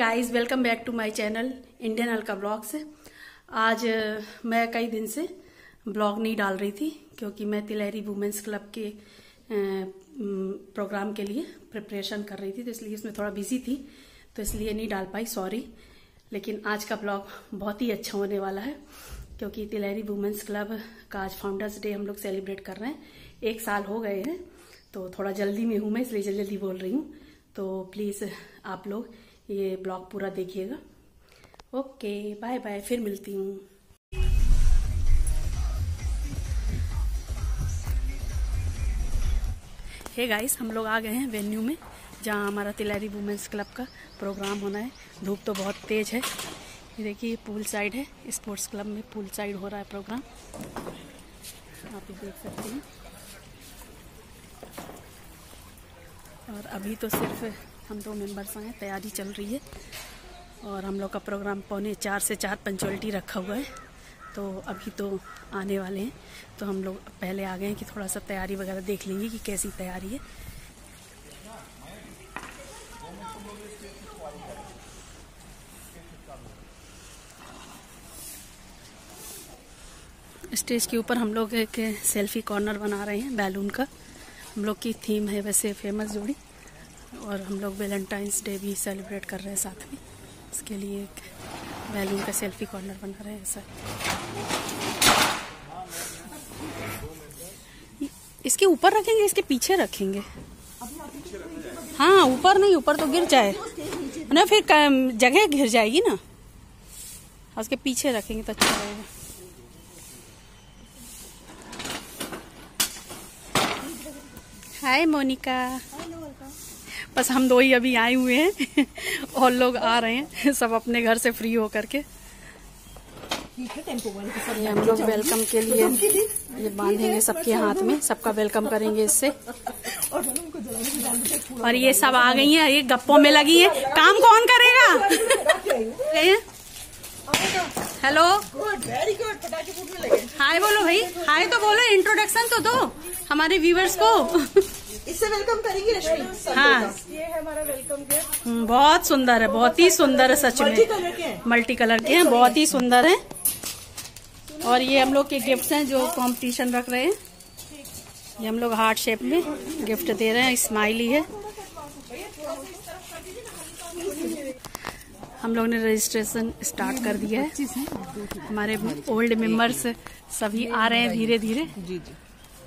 Guys, welcome back to my channel Indian Alka blogs. आज मैं कई दिन से ब्लॉग नहीं डाल रही थी क्योंकि मैं तिलहरी वुमेन्स क्लब के प्रोग्राम के लिए प्रिपरेशन कर रही थी, तो इसलिए उसमें थोड़ा बिजी थी, तो इसलिए नहीं डाल पाई, सॉरी। लेकिन आज का ब्लॉग बहुत ही अच्छा होने वाला है क्योंकि तिलहरी वुमेन्स क्लब का आज फाउंडर्स डे हम लोग सेलिब्रेट कर रहे हैं। 1 साल हो गए हैं, तो थोड़ा जल्दी में हूँ मैं, इसलिए जल्दी जल्दी बोल रही हूँ। तो प्लीज़ आप लोग ये ब्लॉग पूरा देखिएगा। ओके, बाय बाय, फिर मिलती हूँ। हे गाइस, हम लोग आ गए हैं वेन्यू में जहाँ हमारा तिलहरी वुमेन्स क्लब का प्रोग्राम होना है। धूप तो बहुत तेज है। ये देखिए, पूल साइड है, स्पोर्ट्स क्लब में पूल साइड हो रहा है प्रोग्राम, आप ये देख सकते हैं। और अभी तो सिर्फ हम 2 मेंबर्स आए, तैयारी चल रही है और हम लोग का प्रोग्राम 3:45 से 4 पंचुअलिटी रखा हुआ है, तो अभी तो आने वाले हैं। तो हम लोग पहले आ गए हैं कि थोड़ा सा तैयारी वगैरह देख लेंगे कि कैसी तैयारी है। स्टेज के ऊपर हम लोग एक सेल्फी कॉर्नर बना रहे हैं बैलून का। हम लोग की थीम है वैसे फेमस जोड़ी, और हम लोग वैलेंटाइंस डे भी सेलिब्रेट कर रहे हैं साथ में। इसके लिए एक बैलून का सेल्फी कॉर्नर बना रहे हैं ऐसा। इसके ऊपर रखेंगे, इसके पीछे रखेंगे? हाँ, ऊपर नहीं, ऊपर तो गिर जाए ना, फिर जगह घिर जाएगी ना। उसके पीछे रखेंगे तो अच्छा रहेगा। हाय मोनिका। बस हम 2 ही अभी आए हुए हैं और लोग आ रहे हैं सब अपने घर से फ्री होकर के। ये हम लोग वेलकम के लिए ये बांधेंगे सबके हाथ में, सबका वेलकम करेंगे इससे। और ये सब आ गई हैं, ये गप्पों में लगी है। काम कौन करेगा? Hello, very good. पटाखे फूटने लगे। हाय बोलो भाई, हाय तो बोलो, इंट्रोडक्शन तो दो हमारे व्यूवर्स को। इससे वेलकम करेंगे रश्मि। हाँ, ये है हमारा वेलकम गिफ्ट। बहुत सुंदर है, बहुत ही सुंदर है, सच में मल्टी कलर के हैं, बहुत ही सुंदर है। और ये हम लोग के गिफ्ट हैं जो कंपटीशन रख रहे हैं। ये हम लोग हार्ट शेप में गिफ्ट दे रहे हैं, स्माइली है। हम लोग ने रजिस्ट्रेशन स्टार्ट कर दिया है। हमारे ओल्ड मेंबर्स सभी आ रहे हैं धीरे धीरे। जी जी।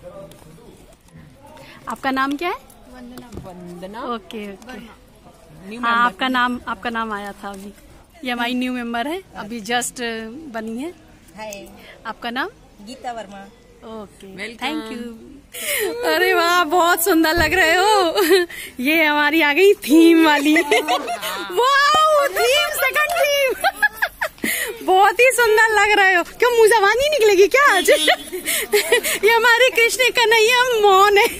आपका नाम क्या है? वंदना। Okay okay. हाँ, आपका नाम आया था अभी। ये हमारी न्यू मेंबर है, अभी जस्ट बनी है। हाय, आपका नाम? Geeta Verma. Okay, thank you. अरे वाह, बहुत सुंदर लग रहे हो। ये हमारी आ गई थीम वाली। वाह, थीम, सेकंड थीम। बहुत ही सुंदर लग रहे हो। क्यों, मुंह जबान ही निकलेगी क्या आज? ये हमारे कृष्ण कन्हैया मौन है।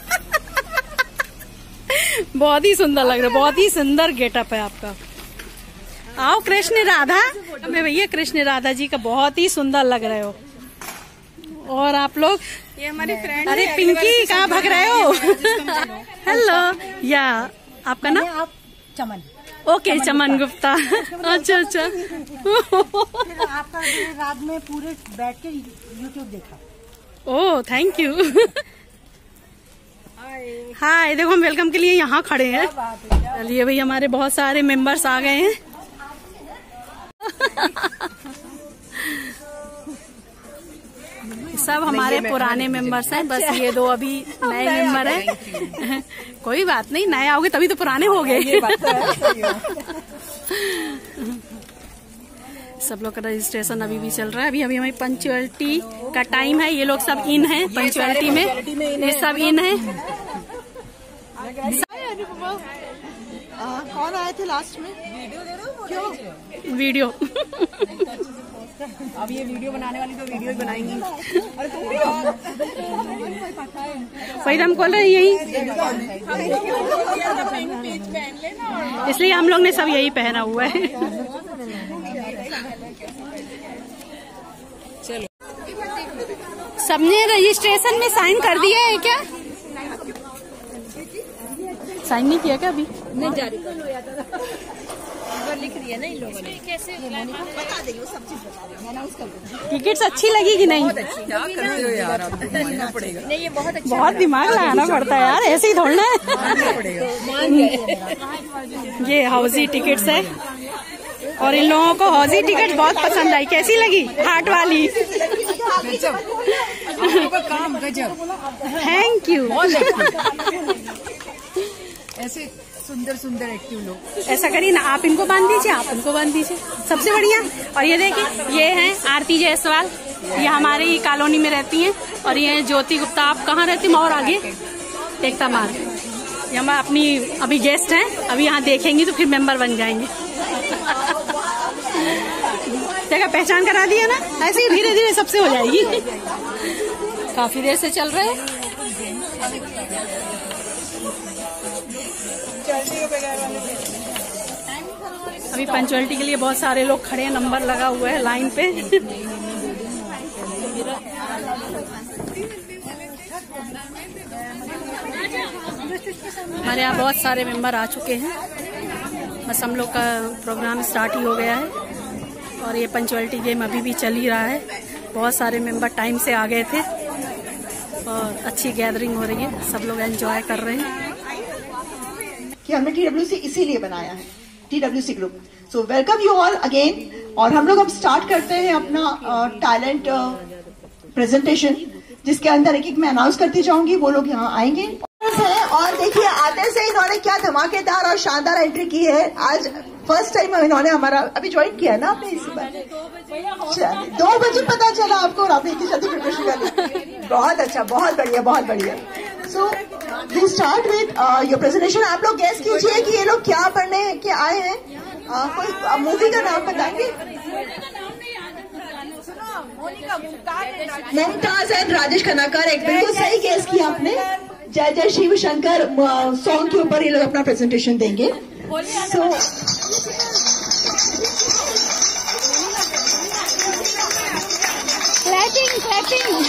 बहुत ही सुंदर लग रहा है, बहुत ही सुंदर गेटअप है आपका। आओ कृष्ण राधा, हमें भैया कृष्ण राधा जी का बहुत ही सुंदर लग रहे हो। और आप लोग? ये हमारी फ्रेंड। अरे पिंकी, कहाँ भाग रहे हो? हेलो, या आपका नाम? आप चमन। ओके, चमन गुप्ता। अच्छा अच्छा। आपका रात में पूरे बैठ के यूट्यूब देखा। ओह, थैंक यू। हाय, देखो हम वेलकम के लिए यहाँ खड़े हैं। चलिए भाई, हमारे बहुत सारे मेंबर्स आ गए हैं। सब हमारे पुराने मेंबर्स हैं, बस ये 2 अभी नए मेंबर हैं। कोई बात नहीं, नए आओगे तभी तो पुराने हो गए। सब लोग का रजिस्ट्रेशन अभी भी चल रहा है। अभी हमारी पंचुअलिटी का टाइम है। ये लोग सब इन है पंचुअलिटी में, ये सब इन है। कौन आए थे लास्ट में? वीडियो दे रहे हो? क्यों वीडियो? अब ये वीडियो बनाने वाली तो वीडियो ही बनाएंगी। अरे तुम भी वही हम खोल रहे हैं यही, इसलिए हम लोग ने सब यही पहना हुआ है। चलो, सबने रजिस्ट्रेशन में साइन कर दिया है क्या? साइन नहीं किया क्या अभी? नहीं, जारी कर लो। नंबर लिख रही है ना इन लोगों ने। कैसे बता देंगे, वो सब चीज बता देंगे, अनाउंस कर देंगे। टिकट्स अच्छी लगी कि नहीं? बहुत अच्छी। क्या करते हो यार, आप मानना पड़ेगा। नहीं, ये बहुत अच्छा, बहुत दिमाग लगाना पड़ता है यार, ऐसे ही थोड़ा है। ये हाउसी टिकट्स है और इन लोगों को हाउसी टिकट बहुत पसंद आई। कैसी लगी हार्ट वाली? काम गजब, थैंक यू। ऐसे सुंदर सुंदर एक्टिव लोग। ऐसा करिए ना, आप इनको बांध दीजिए, आप उनको बांध दीजिए, सबसे बढ़िया। और ये देखिए, ये हैं आरती जायसवाल, ये हमारे ही कॉलोनी में रहती हैं। और ये ज्योति गुप्ता। आप कहाँ रहती हैं? और आगे एकता मार्ग। ये हम अपनी अभी गेस्ट हैं, अभी यहाँ देखेंगी तो फिर मेंबर बन जाएंगे। जगह पहचान करा दिया ना, ऐसे ही धीरे धीरे सबसे हो जाएगी। काफी देर से चल रहे हैं। अभी पंचुअलिटी के लिए बहुत सारे लोग खड़े हैं, नंबर लगा हुआ है लाइन पे। हमारे यहाँ बहुत सारे मेंबर आ चुके हैं, बस हम लोग का प्रोग्राम स्टार्ट ही हो गया है। और ये पंचुअलिटी गेम अभी भी चल ही रहा है। बहुत सारे मेंबर टाइम से आ गए थे और अच्छी गैदरिंग हो रही है, सब लोग एंजॉय कर रहे हैं। कि हमने TWC इसीलिए बनाया है, TWC group. So welcome you all again. और हम लोग अब स्टार्ट करते हैं अपना टैलेंट प्रेजेंटेशन, जिसके अंदर एक एक मैं अनाउंस करती जाऊंगी, वो लोग यहाँ आएंगे। और देखिए, आते से इन्होंने क्या धमाकेदार और शानदार एंट्री की है। आज फर्स्ट टाइम इन्होंने हमारा अभी ज्वाइन किया ना आपने इस बार? 2 बजे पता चला आपको और आपने इतनी जल्दी प्रिपरेशन कर ली। बहुत अच्छा, बहुत बढ़िया, बहुत बढ़िया। So we start with your presentation. आप लोग गेस कीजिए कि ये लोग क्या पढ़ने के आए हैं। कोई मूवी का नाम बताएंगे? मुमताज एंड राजेश खन्नाकर। एक बिल्कुल सही गेस किया आपने। जय जय शिव शंकर सॉन्ग के ऊपर ये लोग अपना प्रेजेंटेशन देंगे। So clapping clapping.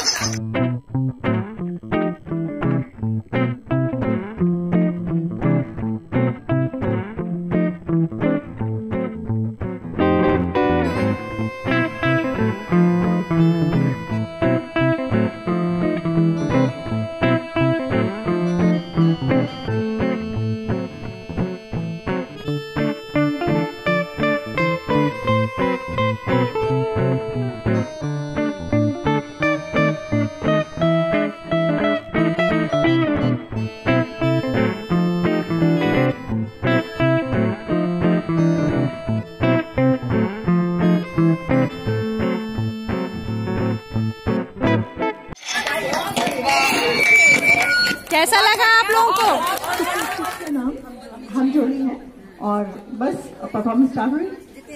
कैसा लगा आप लोगों को? नाम हम जोड़ी हैं और बस परफॉर्मेंस स्टार्ट हुई।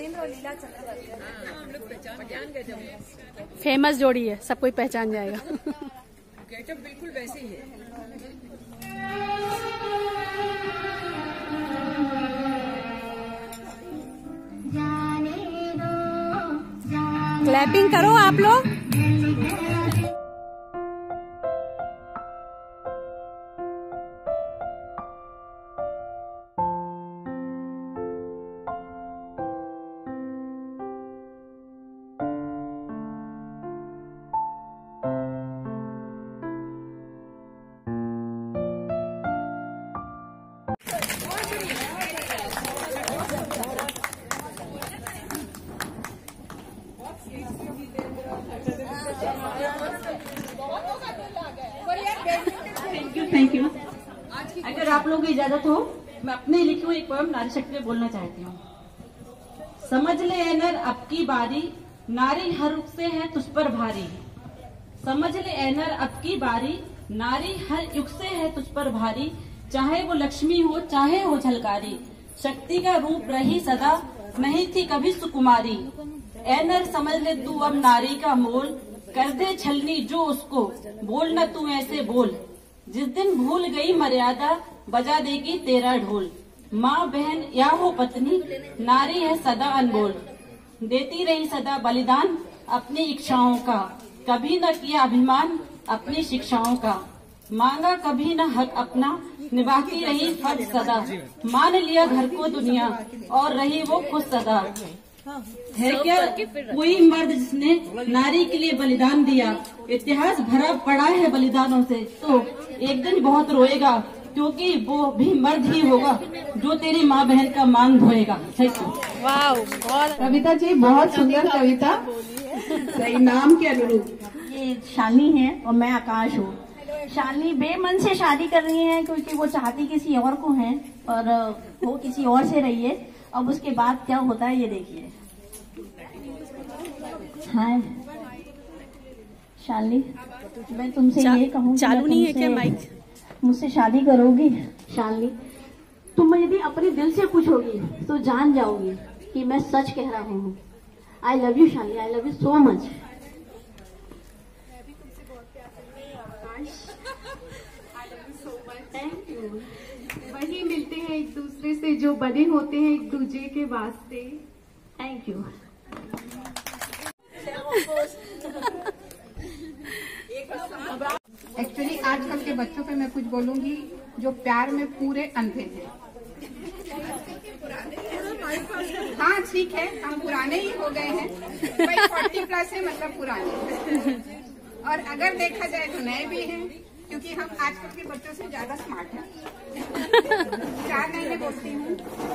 फेमस जोड़ी है, सब कोई पहचान जाएगा। गेटअप बिल्कुल वैसे ही है। क्लैपिंग करो आप लोग। Thank you. अगर आप लोगों की इजाजत हो, मैं अपने लिखी हुई एक पोएम नारी शक्ति में बोलना चाहती हूँ। समझ ले ए नर अब की बारी, नारी हर रुख से है तुझ पर भारी। समझ ले ए नर अब की बारी, नारी हर युग से है तुझ पर भारी। चाहे वो लक्ष्मी हो चाहे हो झलकारी, शक्ति का रूप रही सदा, नहीं थी कभी सुकुमारी। ए नर समझ ले तू अब नारी का मोल, कर दे छलनी जो उसको, बोल न तू ऐसे बोल। जिस दिन भूल गई मर्यादा, बजा देगी तेरा ढोल। माँ बहन या हो पत्नी, नारी है सदा अनमोल। देती रही सदा बलिदान अपनी इच्छाओं का, कभी न किया अभिमान अपनी शिक्षाओं का। मांगा कभी न हक अपना, निभाती रही फर्ज सदा, मान लिया घर को दुनिया और रही वो खुश सदा। है क्या कोई मर्द जिसने नारी के लिए बलिदान दिया, इतिहास भरा पड़ा है बलिदानों से, तो एक दिन बहुत रोएगा, क्योंकि वो भी मर्द ही होगा जो तेरी माँ बहन का मान धोएगा। वाह, बहुत कविता जी, बहुत सुंदर कविता, सही नाम के अनुरूप। ये शालिनी है और मैं आकाश हूँ। शालिनी बेमन से शादी कर रही है क्योंकि वो चाहती किसी और को है और वो किसी और से रही है। अब उसके बाद क्या होता है ये देखिए। हाँ शालिनी, मैं तुमसे ये कहूँगी, चालू नहीं है क्या माइक? मुझसे शादी करोगी? शालिनी, तुम यदि अपने दिल से पूछोगी तो जान जाओगी कि मैं सच कह रहा हूँ। I love you Shalini, I love you so much. वही मिलते हैं एक दूसरे से जो बने होते हैं एक दूसरे के वास्ते। Thank you. एक्चुअली आजकल के बच्चों पे मैं कुछ बोलूंगी जो प्यार में पूरे अंधे हैं। हाँ ठीक है, हम पुराने ही हो गए हैं, भाई 40+ है मतलब पुराने। और अगर देखा जाए तो नए भी हैं, क्योंकि हम आजकल के बच्चों से ज्यादा स्मार्ट हैं। 4 महीने बोलती हूँ।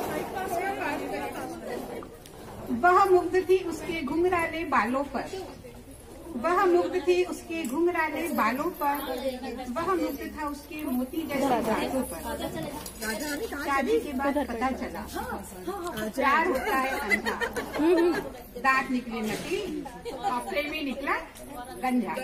वह मुग्ध थी उसके घुंघराले बालों पर, वह मुग्ध थी उसके घुंघराले बालों पर, वह मुग्ध था उसके मोती जैसे दांतों पर। शादी के बाद पता चला प्यार होता है अंधा, दांत निकले नकली और प्रेमी निकला गंजा।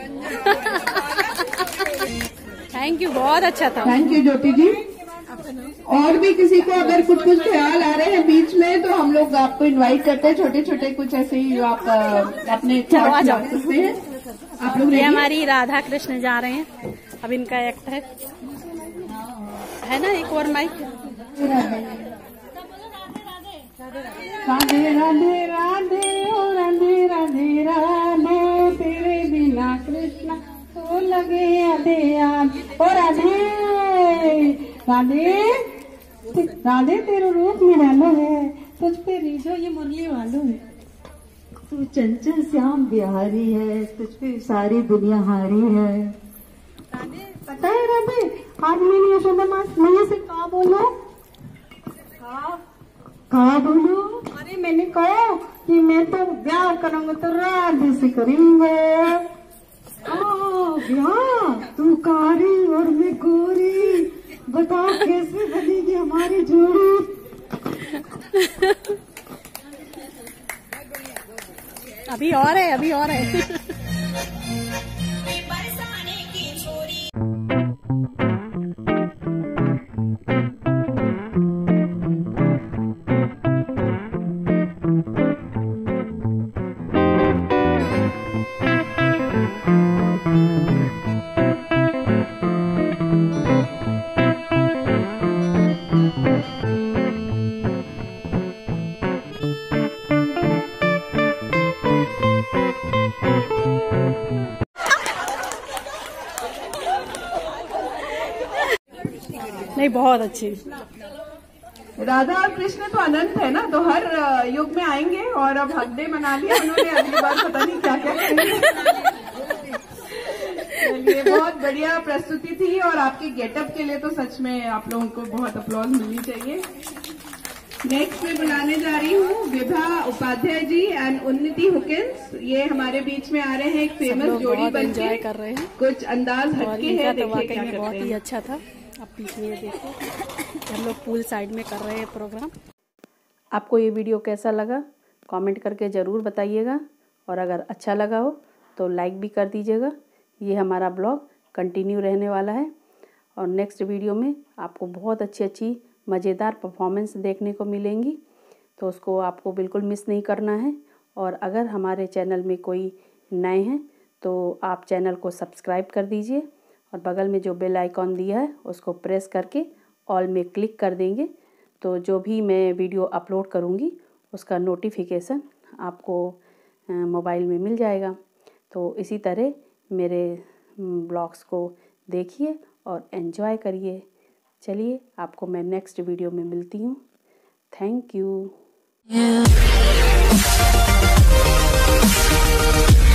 थैंक यू, बहुत अच्छा था। Thank you Jyoti ji. और भी किसी को अगर कुछ ख्याल आ रहे हैं बीच में तो हम लोग आपको इनवाइट करते हैं, छोटे छोटे कुछ ऐसे ही जो आप अपने आ जाओ। सकते हैं। आप लोग ये हमारी राधा कृष्ण जा रहे हैं, अब इनका एक्ट है ना। एक और माइक। राधे राधे राधे ओ राधे राधे राधे, तेरे बिना कृष्णा तो लगे आधे याद। ओ राधे राधे राधे, तेरा रूप निराला है, तुझ पे रीझो ये मुरली वालों। तू चंचल श्याम बिहारी है, तुझ पे सारी दुनिया हारी है। पता है राधे, आज मैंने यशोदा माँ मैया से कहा बोलो, कहा बोलो। अरे मैंने कहा कि मैं तो ब्याह करूंगा तो राधे से करेंगे। ब्याह, तू कारी और मैं गोरी, बता कैसे बनेगी हमारी जोड़ी। अभी और है, अभी और है। नहीं, बहुत अच्छी। राधा और कृष्ण तो अनंत है ना, तो हर युग में आएंगे। और अब हक डे मना लिया उन्होंने, अगली बार पता नहीं क्या क्या करेंगे। चलिए, बहुत बढ़िया प्रस्तुति थी और आपके गेटअप के लिए तो सच में आप लोगों को बहुत अपलॉज मिलनी चाहिए। नेक्स्ट में बुलाने जा रही हूँ विभा उपाध्याय जी एंड उन्नति हुकिंस। ये हमारे बीच में आ रहे हैं, एक फेमस जोड़ी बनके कर रहे हैं। कुछ अंदाज हटके है, देखिए क्या करते बहुत ही हैं। अच्छा था। अब पीछे ये देखो, हम लोग पूल साइड में कर रहे हैं प्रोग्राम। आपको ये वीडियो कैसा लगा कमेंट करके ज़रूर बताइएगा, और अगर अच्छा लगा हो तो लाइक भी कर दीजिएगा। ये हमारा ब्लॉग कंटिन्यू रहने वाला है और नेक्स्ट वीडियो में आपको बहुत अच्छी मज़ेदार परफॉर्मेंस देखने को मिलेंगी, तो उसको आपको बिल्कुल मिस नहीं करना है। और अगर हमारे चैनल में कोई नए हैं तो आप चैनल को सब्सक्राइब कर दीजिए और बगल में जो बेल आइकॉन दिया है उसको प्रेस करके ऑल में क्लिक कर देंगे, तो जो भी मैं वीडियो अपलोड करूँगी उसका नोटिफिकेशन आपको मोबाइल में मिल जाएगा। तो इसी तरह मेरे ब्लॉग्स को देखिए और एंजॉय करिए। चलिए आपको मैं नेक्स्ट वीडियो में मिलती हूँ। Thank you.